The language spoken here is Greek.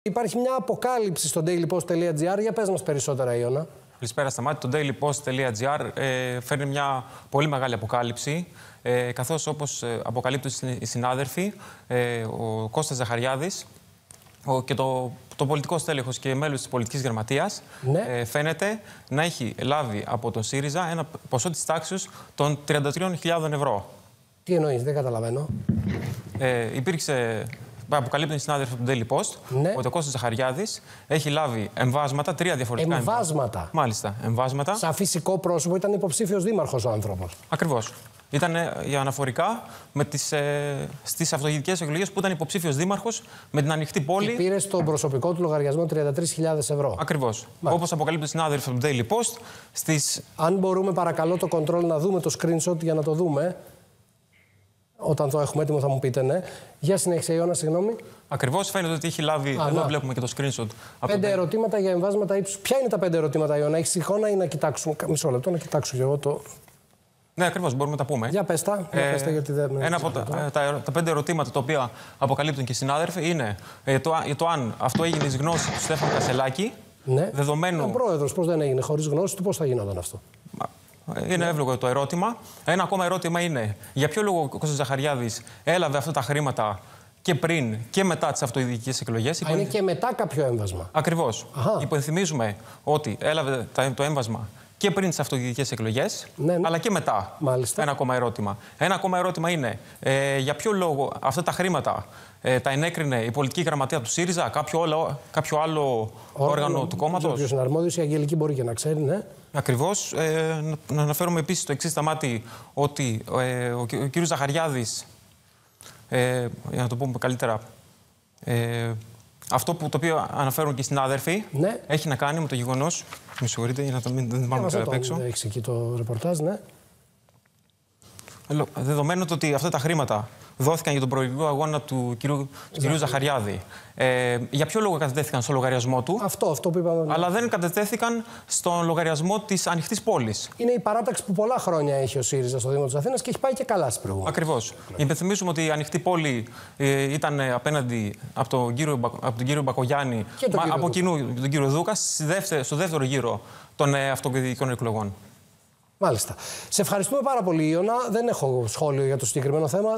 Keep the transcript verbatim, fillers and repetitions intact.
Υπάρχει μια αποκάλυψη στο dailypost τελεία gr. Για πες μας περισσότερα, Ιώνα. Καλησπέρα, Σταμάτη. Το dailypost τελεία gr ε, φέρνει μια πολύ μεγάλη αποκάλυψη, ε, καθώς όπως ε, αποκαλύπτουν οι συνάδελφοι, ε, ο Κώστας Ζαχαριάδης ο, και το, το πολιτικό στέλεχος και μέλος της πολιτικής γραμματείας, ναι. ε, φαίνεται να έχει λάβει από τον ΣΥΡΙΖΑ ένα ποσό της τάξης των τριάντα τρεις χιλιάδες ευρώ. Τι εννοείς, δεν καταλαβαίνω. Ε, υπήρξε... Αποκαλύπτουν οι συνάδελφοι του dailypost, ναι. ότι ο Κώστας Ζαχαριάδης έχει λάβει εμβάσματα, τρία διαφορετικά εμβάσματα. εμβάσματα. Μάλιστα, εμβάσματα. Σαν φυσικό πρόσωπο ήταν υποψήφιος δήμαρχος ο άνθρωπος. Ακριβώς. Ήταν για αναφορικά με τις, ε, στις αυτοδιοικητικές εκλογές που ήταν υποψήφιος δήμαρχος με την ανοιχτή πόλη. Και πήρε στον προσωπικό του λογαριασμό τριάντα τρεις χιλιάδες ευρώ. Ακριβώς. Όπως αποκαλύπτουν οι συνάδελφοι του dailypost. Στις... Αν μπορούμε, παρακαλώ, το control να δούμε το screenshot για να το δούμε. Όταν το έχουμε έτοιμο θα μου πείτε, ναι. Για συνέχισε, Ιώνα, συγγνώμη. Ακριβώς, φαίνεται ότι έχει λάβει. Α, εδώ να. Βλέπουμε και το screenshot. Πέντε το... ερωτήματα για εμβάσματα ύψους. Ποια είναι τα πέντε ερωτήματα, Ιώνα, έχεις εικόνα ή να κοιτάξουμε. Μισό λεπτό, να κοιτάξω κι εγώ το. Ναι, ακριβώς, μπορούμε να τα πούμε. Για πες τα, ε, για πες τα γιατί δεν. Ένα από τα, τα, τα πέντε ερωτήματα τα οποία αποκαλύπτουν και οι συνάδελφοι είναι ε, το, το αν αυτό έγινε εις γνώση του Στέφανου Κασελάκη. Ναι. Δεδομένου. Ο πρόεδρος, πώς δεν έγινε χωρίς γνώση του, πώς θα γινόταν αυτό. Είναι εύλογο το ερώτημα. Ένα ακόμα ερώτημα είναι για ποιο λόγο ο Κώστας Ζαχαριάδης έλαβε αυτά τα χρήματα και πριν και μετά τις αυτοδιοικητικές εκλογές. Α, είναι και μετά κάποιο έμβασμα. Ακριβώς. Υποθυμίζουμε ότι έλαβε το έμβασμα και πριν τις αυτοδιοικητικές εκλογές, ναι, ναι. αλλά και μετά. Μάλιστα. Ένα ακόμα ερώτημα. Ένα ακόμα ερώτημα είναι ε, για ποιο λόγο αυτά τα χρήματα ε, τα ενέκρινε η πολιτική γραμματεία του ΣΥΡΙΖΑ, κάποιο άλλο, κάποιο άλλο όργανο, όργανο του κόμματος. Ποιος είναι αρμόδιος, η Αγγελική μπορεί και να ξέρει, ναι. Ακριβώς. Ε, να αναφέρουμε επίσης το εξής, Σταμάτη, ότι ε, ο, ο κύριος Ζαχαριάδης, ε, για να το πούμε καλύτερα, ε, αυτό που, το οποίο αναφέρουν και οι συνάδελφοι, ναι. έχει να κάνει με το γεγονός. Με συγχωρείτε για να το μην πάμε καλά απ' έξω. Έχεις εκεί το ρεπορτάζ, ναι. Δεδομένου ότι αυτά τα χρήματα δόθηκαν για τον προεκλογικό αγώνα του κυρίου, κυρίου Ζαχαριάδη. Ε, για ποιο λόγο κατατέθηκαν στο λογαριασμό του. Αυτό, αυτό που είπαμε. Αλλά δεν κατατέθηκαν στον λογαριασμό της ανοιχτής πόλης. Είναι η παράταξη που πολλά χρόνια έχει ο ΣΥΡΙΖΑ στο Δήμο της Αθήνας και έχει πάει και καλά στις προηγούμενες. Ακριβώς. Υπενθυμίζουμε ότι η ανοιχτή πόλη ε, ήταν απέναντι από τον κύριο, από τον κύριο Μπακογιάννη, μα, από κοινού τον κύριο Δούκα, στο δεύτερο γύρο των ε, αυτοδιοικητικών εκλογών. Μάλιστα. Σε ευχαριστούμε πάρα πολύ, Ιώνα. Δεν έχω σχόλιο για το συγκεκριμένο θέμα.